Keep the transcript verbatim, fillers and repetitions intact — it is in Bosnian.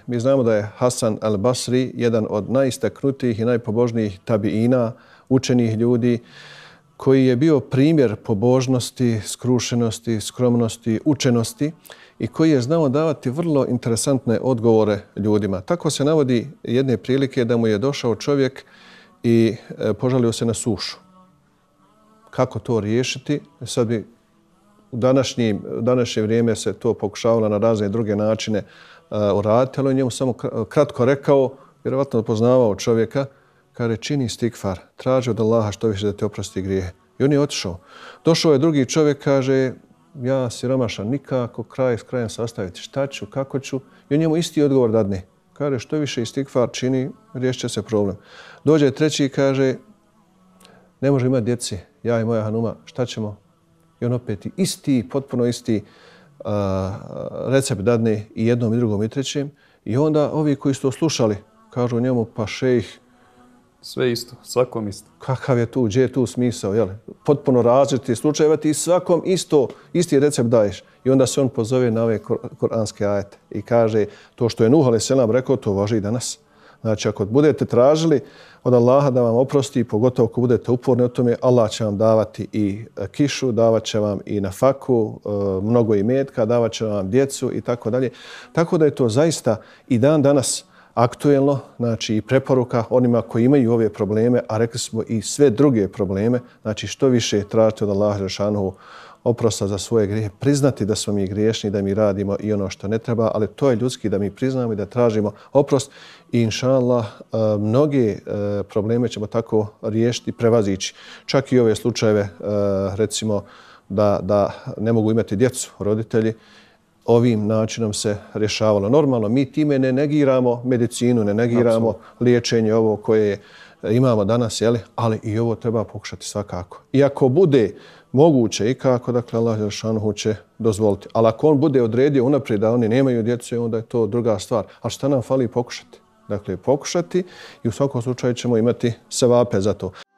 Mi znamo da je Hasan al-Basri jedan od najistaknutijih i najpobožnijih tabiina, učenih ljudi, koji je bio primjer pobožnosti, skrušenosti, skromnosti, učenosti i koji je znao davati vrlo interesantne odgovore ljudima. Tako se navodi jedne prilike da mu je došao čovjek i požalio se na sušu. Kako to riješiti? Sad bi u današnje, današnje vrijeme se to pokušavalo na razne druge načine uh, uraditi, ali on njemu samo kratko rekao, vjerovatno poznavao čovjeka, kaže čini stikfar, traži od Allaha što više da te oprosti grijehe. I on je otišao. Došao je drugi čovjek, kaže ja siromašan, nikako kraj s krajem sastaviti, šta ću, kako ću. I on njemu isti odgovor dadne. Kaže što više istikfar čini, riješit će se problem. Dođe treći i kaže ne može imati djeci, ja i moja hanuma, šta ćemo? I on opet isti, potpuno isti uh, recept dadne i jednom i drugom i trećem. I onda ovi koji su to slušali kažu njemu pa šejh, sve isto, svakom isto. Kakav je tu, gdje je tu smisao? Jel? Potpuno različiti slučajeva, ti svakom isto, isti recept daješ. I onda se on pozove na ove kuranske ajete i kaže to što je Nuh alejhi selam rekao, to važi i danas. Znači, ako budete tražili od Allaha da vam oprosti, pogotovo ako budete uporni o tome, Allah će vam davati i kišu, davat će vam i nafaku, mnogo imetka, davat će vam djecu i tako dalje. Tako da je to zaista i dan danas aktuelno, znači i preporuka onima koji imaju ove probleme, a rekli smo i sve druge probleme, znači što više tražiti od Allaha dželešanohu oprosta za svoje grijehe, priznati da smo mi griješni, da mi radimo i ono što ne treba, ali to je ljudski da mi priznamo i da tražimo oprost i inšallah mnoge probleme ćemo tako riješiti, prevazići. Čak i ove slučajeve, recimo da, da ne mogu imati djecu roditelji, ovim načinom se rješavalo. Normalno, mi time ne negiramo medicinu, ne negiramo Absolut. liječenje ovo koje imamo danas, jeli? Ali i ovo treba pokušati svakako. I ako bude moguće i kako, dakle, Allah dželešanohu će dozvoliti. Ali ako on bude odredio unaprijed da oni nemaju djece, onda je to druga stvar. Ali šta nam fali pokušati? Dakle, pokušati i u svakom slučaju ćemo imati sevape za to.